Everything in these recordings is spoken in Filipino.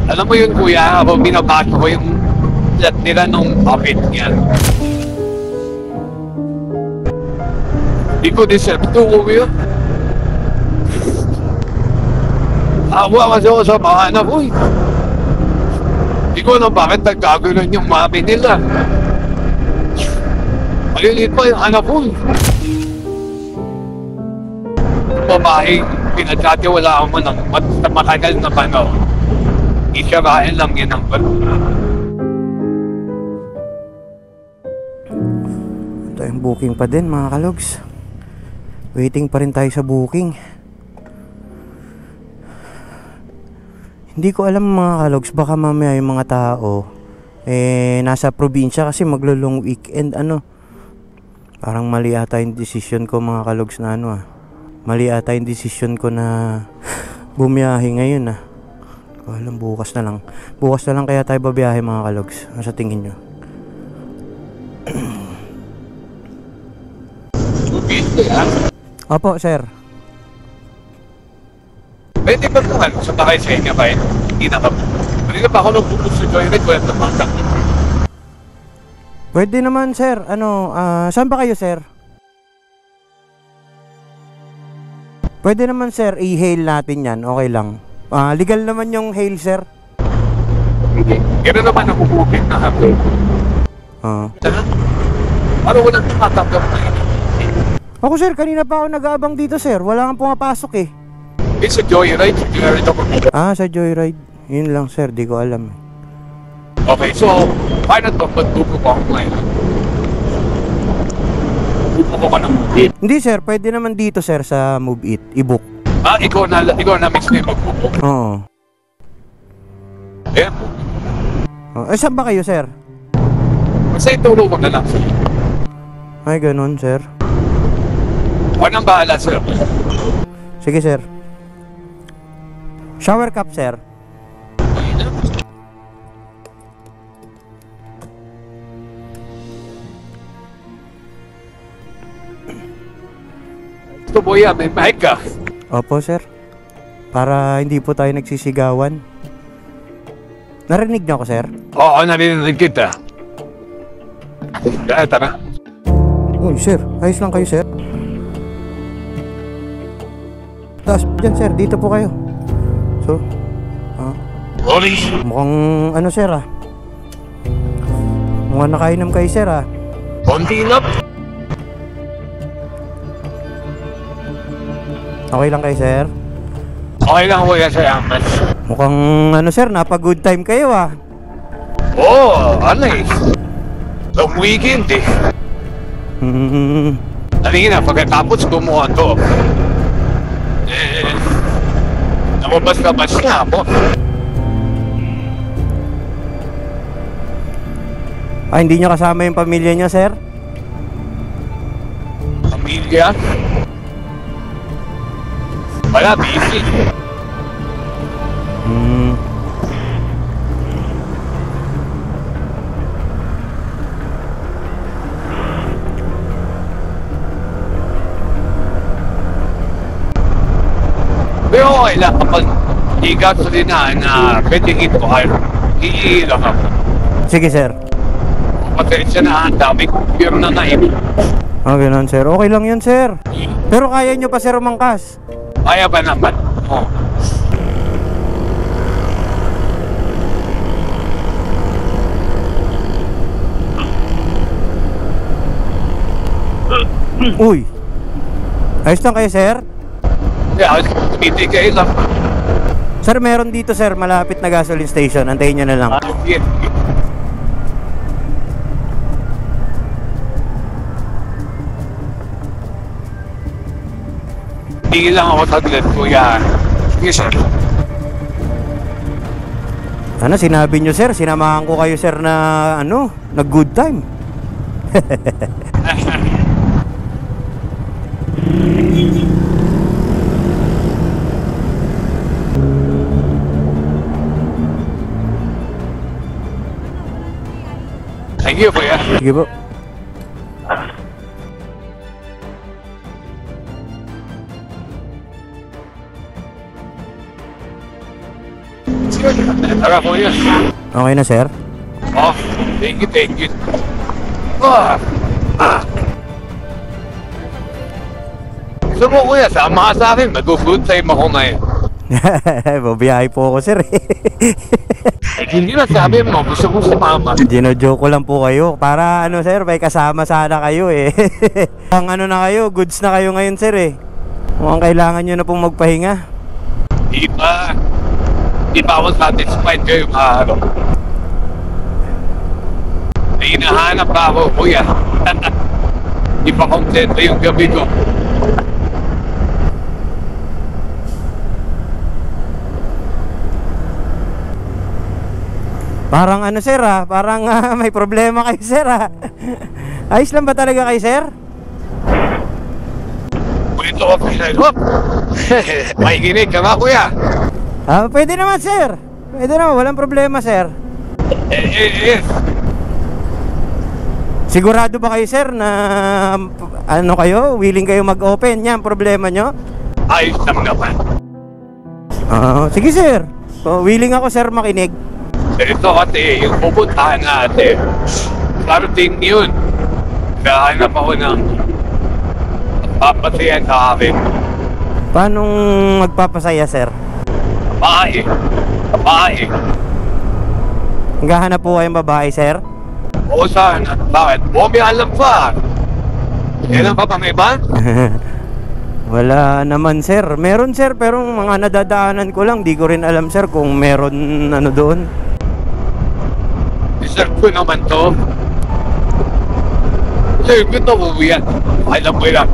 Alam mo yun kuya, ako binabasa ko yung chat nila nung office niya. Hindi ko deserve ito kuya. Awa kasi ako sa mga anak ko eh. Hindi ko alam bakit nagkagano'n yung mami nila. Maliliit pa yung anak ko eh. Babae, pinagkatiwalaan mo ng matagal na panahon. Isirain lang yun ang baluna. Ito yung booking pa din mga kalogs. Waiting pa rin tayo sa booking. Hindi ko alam mga kalogs, baka mamaya yung mga tao nasa probinsya kasi maglo-long weekend parang mali ata yung decision ko mga kalogs na mali ata yung decision ko na bumiyahe ngayon alam, bukas na lang kaya tayo babiyahe mga kalogs. Ano sa tingin nyo? Opo sir. Pwede ba naman sa takay sa inyo ba hindi na kami? Pwede na ba ako nagpupunta sa Joyride? Wala na mga takot. Pwede naman sir. Saan ba kayo sir? Pwede naman sir, i-hail natin yan. Okay lang. Legal naman yung hail sir. Okay. Kaya naman ako booking na ako. Parang walang nakatanggap na yun. Ako sir, kanina pa ako nag-aabang dito sir. Wala kang pumapasok eh. Sa Joyride. Joyride ako. Sa Joyride. Yun lang sir, di ko alam. Okay, so paano ito? Pagtupo ko ako ngayon? Tupo ko ka ng Move It. Hindi sir, pwede naman dito sir sa Move It. I-book. Ikaw na mix na yung magbubook? Oo. Ayan. Saan ba kayo sir? Basta ituro ko na lang sir. Ay ganun sir. Ako nang bahala sir. Sige sir. Shower cup sir. Ito boya, may mic ka. Opo sir. Para hindi po tayo nagsisigawan. Narinig niyo ako sir? Oo, narinig kita. Tara. Uy sir, ayos lang kayo sir. Taas dyan sir, dito po kayo. So, Police. mukhang sir mukhang nakainom kayo sir Konti lang. Okay lang kayo sir? Okay lang ako yan sa yaman. Mukhang sir, napa-good time kayo Oo, long weekend eh. Halika na, pagkatapos gumawa to. Namabas-labas na ako. Hindi nyo kasama yung pamilya nyo sir? Pamilya? Wala, busy. Pero okay lang kapag i-gasolinahan na pwedeng ito kayo. Iilang ako. Sige sir. Pasensya na, ang dami kong beer na naibig. Ganun sir, okay lang yun sir. Pero kaya nyo pa sir umangkas? Kaya ba naman? Oo. Uy, ayos lang kayo sir? Kaya, titigay lang. Sir, meron dito sir, malapit na gasoline station. Antayin nyo na lang. Sige. Tingin lang ako sa dilat ko yan. Sige sir. Sinabi nyo sir, sinamahan ko kayo sir na na good time. Thank you kuya. Sige po. Sige, Tara kuya. Okay na, sir? Oh, thank you, thank you. Ah. Gusto mo kuya, sama ka sa akin. Mag-food time ako ngayon. Babiyahe po ako, sir. Hindi na sabi mo, gusto mo sumama. Gino-joke ko lang po kayo. Para ano, sir, may kasama sana kayo eh. Ang ano na kayo, goods na kayo ngayon, sir eh. Mukhang kailangan nyo na pong magpahinga. Di ba ako satisfied kayo araw. May hinahanap pa ako, kuya. Di pa kontento yung gabi ko. Parang ano, sir parang may problema kayo, sir Ayos lang ba talaga kayo, sir? Pwede ko pinag-up. Makikinig ka nga, kuya. Pwede naman, sir. Pwede naman, walang problema, sir. Yes. Sigurado ba kayo, sir, na ano kayo, willing kayo mag-open? Yan, problema nyo? Ayos lang naman. Sige, sir. Willing ako, sir, makinig. Ito kasi, yung pupuntahan natin, parating yun. Kahanap ako ng papasaya sa akin. Paano magpapasaya, sir? Babae. Naghahanap po kayong babae, sir? Oo, sana. Bakit? May alam pa. Kailan pa bang iba? Wala naman, sir. Meron, sir, pero mga nadadaanan ko lang. Di ko rin alam, sir, kung meron ano doon. Deserve ko naman to. Deserve ko to, yan. Alam mo yan.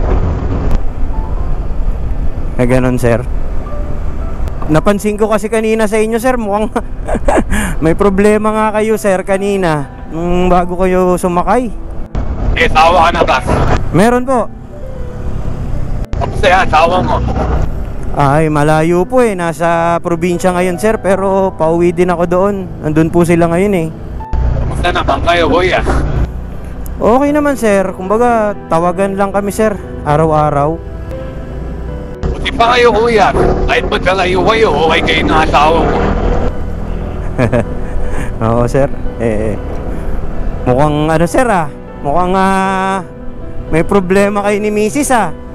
Ganon, sir. Napansin ko kasi kanina sa inyo, sir, mukhang may problema nga kayo, sir, kanina nung bago kayo sumakay. Tawa ka na ba? Meron po. Kapasaya, tawa mo. Ay, malayo po eh. Nasa probinsya ngayon, sir, pero pauwi din ako doon. Andun po sila ngayon eh. Kamusta naman kayo, kuya? Okay naman, sir. Kumbaga, tawagan lang kami, sir, araw-araw. Buti pa kayo, kuya. Kahit magkalayo kayo, okay kayo na asawa mo. Oo, sir. Mukhang ano, sir mukhang may problema kayo ni Mrs.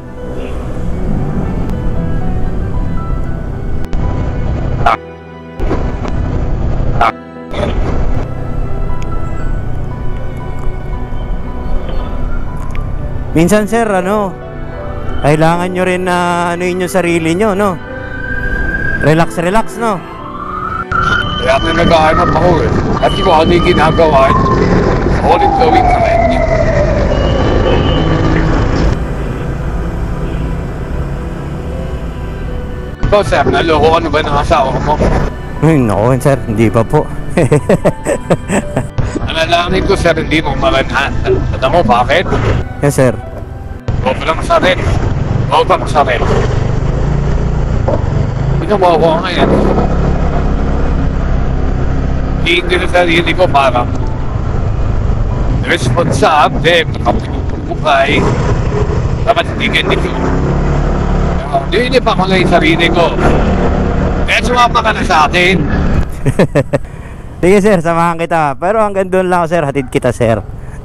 Minsan, sir, kailangan nyo rin na anuin yung sarili nyo, no? Relax, no? Kaya na nag-aanap ako eh. Kasi kung ano yung ginagawa, ulit gawin sa kanya. Ikaw, sir, naloko ka na ba ng asawa mo? Ay, naku, sir, hindi pa po. Nalalamin ko, sir, hindi mo maganhan. Alam mo, bakit? Yes, sir. Sobrang sakit. Sobrang sakit. Ginawa ko ngayon. Hindi na sarili ko parang responsable, nakapagpupukay. Dapat hindi ganito. Hindi pa ko lang yung sarili ko. Kaya sumama ka na sa akin. Sige, sir, samahan kita. Pero hanggang doon lang ako, sir. Hatid kita, sir.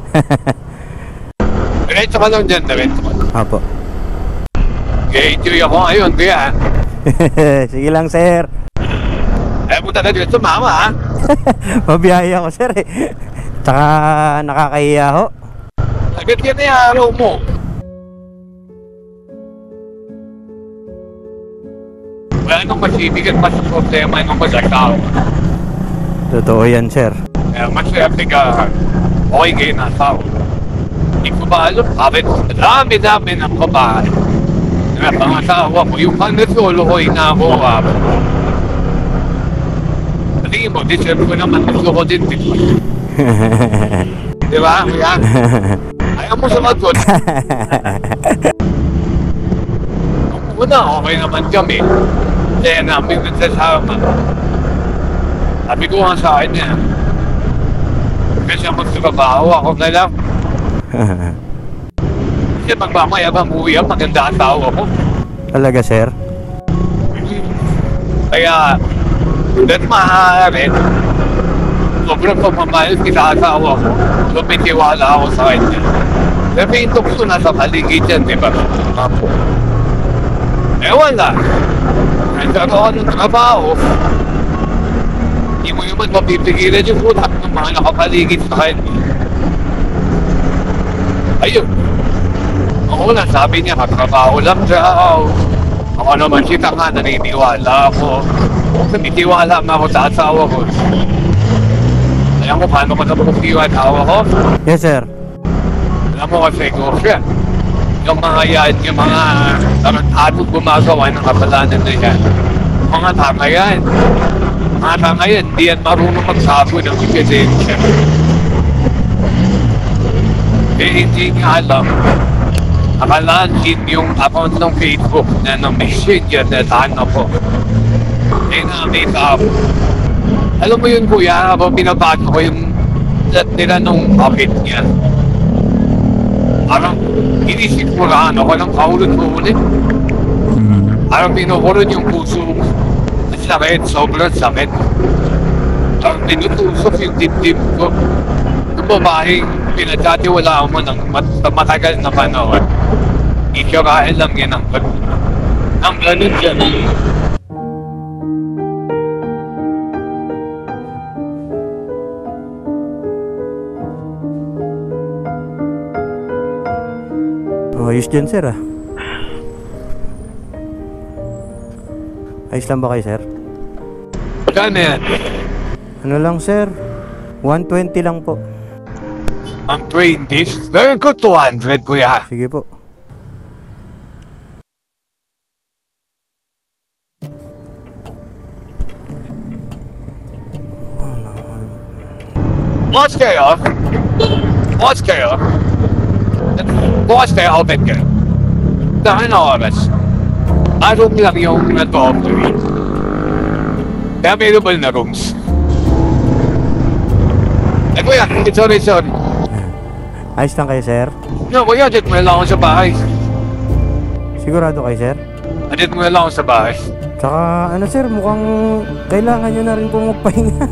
Diretso ka lang dyan, diretso ka lang. Apo. Okay, enjoy ako ngayon, kuya. Sige lang, sir. Punta na dito, sumama, ha? Mabiyahe ako, sir, eh. Tsaka nakakahiya ho. Agad ka na yung araw mo. Wala nang masibigan pa sa problema ng mag-asawa. Totoo yan, sir. Kaya maswerte ka, okay kayo na asawa. Hindi ko ba alam, bakit dami-dami ng babae. Kaya pangasawa ko, yung panasolo ko, inakuha ko. Tingin mo, deserve ko naman, gusto ko din. Di ba? Kaya, ayaw mo sumagot. Una, okay naman kami. Kaya namin nagsasama. Sabi ko nga sa akin niya, kasi magtrabaho ako na lang. Kasi magmamayabang uwi ang maganda ang tao ako. Talaga, sir? Kaya, Hanggat maaari, sobrang pagmamahal kita asawa ko. So, may tiwala ako sa kanya. Pero may tukso na sa paligid yan, di ba? Apo. Wala. Nagkaroon ng trabaho. Hindi mo naman mapipigilan yung utak ng mga nakapaligid sa kanya. Ayun. Ako na, sabi niya, katrabaho lang daw. Ako naman kita nga, naniniwala ako. Naniniwala nga ako sa asawa ko. Alam mo paano ko napagkiwan asawa ko? Yes, sir. Alam mo kasi ko siya. Yung mga yan, yung mga tarantadong gumagawa ng kapalanan na yan. Mga tama yan. Mga tama yan, hindi yan marunong magsabi ng ebidensya. Hindi nga alam. Akalaan din yung account ng Facebook na ng messenger na sana po. Na-make up. Alam mo yun kuya, habang binabago ko yung nila nung kapit niya. Parang inisikmurahan ako ng kaulit-ulit. Parang pinukulon yung puso. Ang sakit, sobrang sakit. Parang tinutusok yung dibdib ko. Yung babaeng pinagkatiwalaan mo ng matagal na panahon. Isirain lang yan ang ganun dyan. Ayos dyan, sir, ah. Ayos lang ba kayo, sir? Magkano yan? Ano lang, sir? 120 lang po. Ang 20s? Meron ko 200 kuya. Sige po. Bukas kayo? Bukas kayo? Bukas kayo, open kayo. Dahil na oras. Room lang yung nag-operate. Kaya available na rooms. Kuya, sorry. Ayos lang kayo, sir? No, kuya, dito mo na lang ako sa bahay. Sigurado kayo, sir? Dito mo na lang ako sa bahay. Tsaka, ano, sir, mukhang kailangan nyo na rin po magpahinga.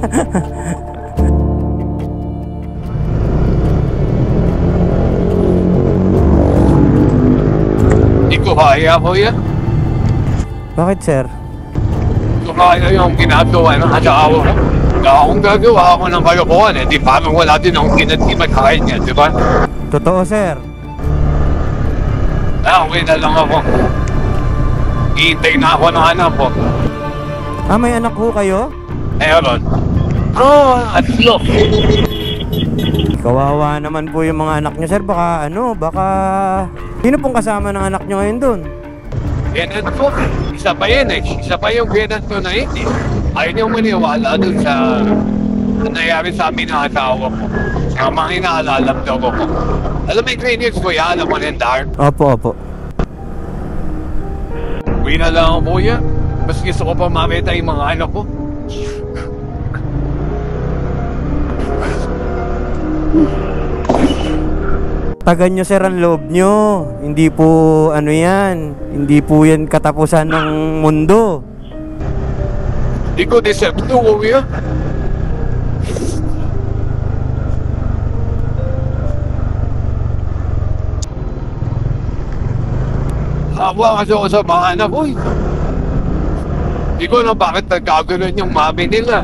Hindi ko kaya, kuya. Bakit, sir? Hindi ko kaya yung ginagawa ng asawa ko. Kung gagawa ako ng kalokohan, di parang wala din akong ginatiman kain niya, di ba? Totoo, sir. Okay na lang ako. Hihintay na ako ng anak ko. May anak ho kayo? Meron. At look. Kawawa naman po yung mga anak nyo, sir. Baka... Sino pong kasama ng anak nyo ngayon dun? Ganun po. Isa pa yun eh. Isa pa yung ganun ko na yun eh. Ayaw niyong maniwala dun sa nangyayari sa amin ng asawa ko. Sa mga inaalalap daw ko. Alam mo yung clinics ko yan, alam mo rin, Dark. Opo. Uwi na lang ako, kuya. Mas gusto ko pa makita yung mga anak ko. Tagan nyo, sir, ang loob nyo. Hindi po, yan. Hindi po yan katapusan ng mundo. Hindi ko deserve ito, kuya. Hawa kasi ako sa mga anak ko eh. Hindi ko na bakit nagkaganon yung mami nila.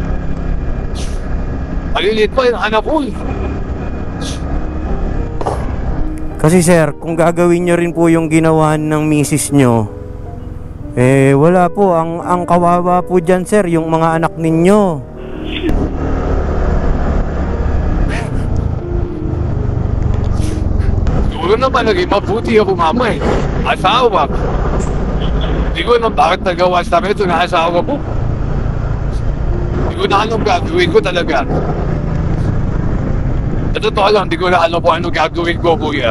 Malilit pa yung anak ko eh. Kasi, sir, kung gagawin nyo rin po yung ginawa ng misis nyo, wala po. Ang kawawa po dyan, sir, yung mga anak ninyo. Siguro naman naging mabuti ako mama eh. Asawa. Hindi ko naman bakit nagawa sa akin ito na asawa ko. Hindi ko na anong gagawin ko talaga. Sa totoo lang, hindi ko na alam kung anong gagawin ko, kuya.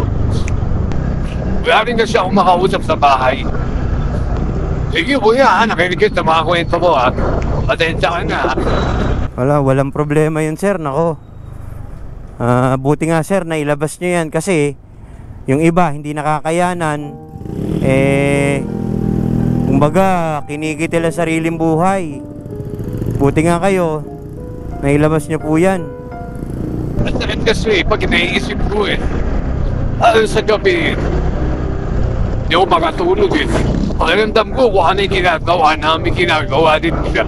Wala rin kasi akong makausap sa bahay. Sige, kuya, nakikinig sa mga kwento mo, ha. Patensya ka na, ha. Walang problema yun, sir. Nako. Buti nga, sir, na ilabas nyo yan kasi yung iba hindi nakakayanan, kumbaga kinikitila sariling buhay. Buti nga kayo, nailabas niyo po yan. At sakit kasi pag naiisip ko Alam sa gabi, hindi ako makatulog Pakiramdam ko kung ano yung ginagawa namin, ginagawa din siya.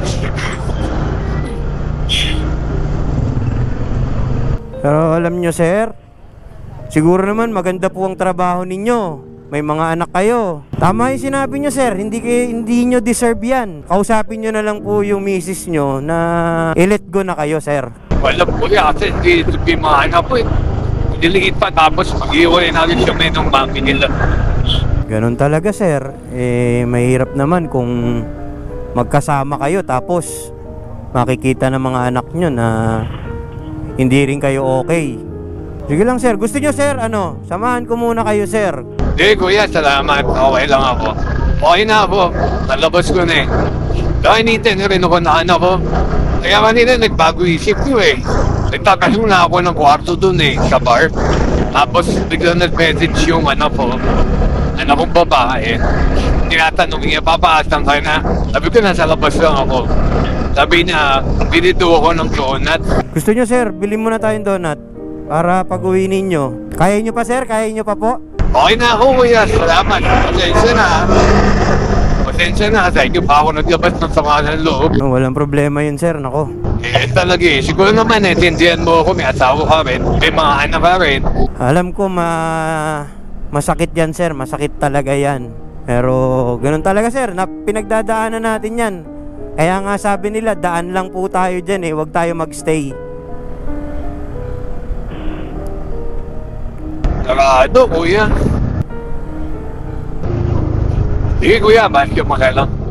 Pero alam nyo sir, siguro naman maganda po ang trabaho ninyo. May mga anak kayo. Tama yung sinabi nyo sir, hindi nyo deserve yan. Kausapin nyo na lang po yung misis nyo na i-let go na kayo sir. Walang po kasi hindi mga anak po Diliit pa tapos mag-iwalay natin siya may nung mami nila. Ganun talaga sir. Mahirap naman kung magkasama kayo tapos makikita ng mga anak nyo na hindi rin kayo okay. Sige lang sir, gusto nyo sir, samahan ko muna kayo sir. Hindi kuya, salamat. Okay lang ako. Okay na ako. Nalabas ko na Dahil niten rin ako na anak ko. Kaya kanina nagbago isip ko Nagtatanong na ako ng kwarto dun sa bar. Tapos biglang nag-message yung anak kong babae. Tinatanong niya, papaasan ka na. Sabi ko, nasa labas lang ako. Sabi niya, binito ako ng donut. Gusto nyo sir, bilhin muna tayong donut para pag-uwi ninyo. Kaya nyo pa sir? Kaya nyo pa po? Okay na ako kuya, salamat. Pasensya na, sa inyo pa ako naglabas ng sama ng loob. Walang problema yun sir, nako. Talaga siguro naman tindihan mo ako, may asawa ka rin, may mga anak ka rin. Alam ko masakit yan sir, masakit talaga yan. Pero ganun talaga sir, pinagdadaanan natin yan. Kaya nga sabi nila, daan lang po tayo dyan huwag tayo magstay. Sarado kuya. Sige kuya, bakit yung makalang?